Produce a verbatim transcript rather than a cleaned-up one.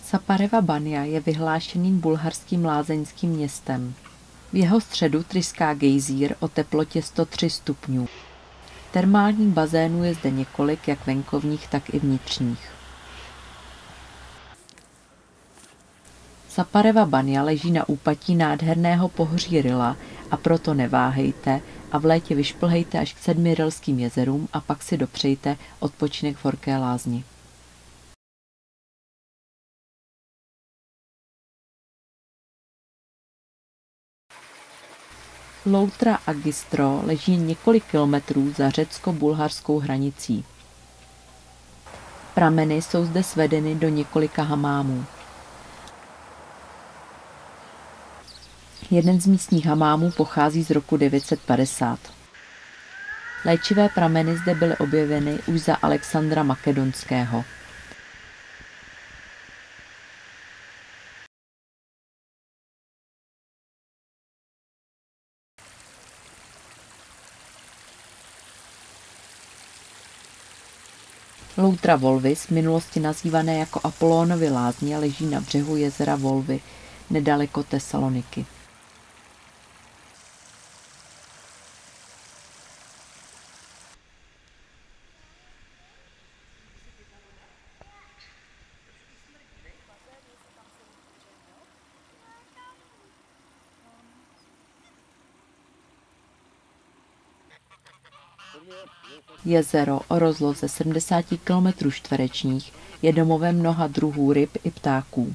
Sapareva Banja je vyhlášeným bulharským lázeňským městem. V jeho středu tryská gejzír o teplotě sto tři stupňů. Termálních bazénů je zde několik, jak venkovních, tak i vnitřních. Sapareva Banja leží na úpatí nádherného pohoří Rila a proto neváhejte a v létě vyšplhejte až k sedmi rilským jezerům a pak si dopřejte odpočinek v horké lázni. Loutra a Gistro leží několik kilometrů za řecko-bulharskou hranicí. Prameny jsou zde svedeny do několika hamámů. Jeden z místních hamámů pochází z roku devět set padesát. Léčivé prameny zde byly objeveny už za Alexandra Makedonského. Loutra Volvis, v minulosti nazývané jako Apolónovy lázně, leží na břehu jezera Volvy, nedaleko Tesaloniky. Jezero o rozloze sedmdesát kilometrů čtverečních je domovem mnoha druhů ryb i ptáků.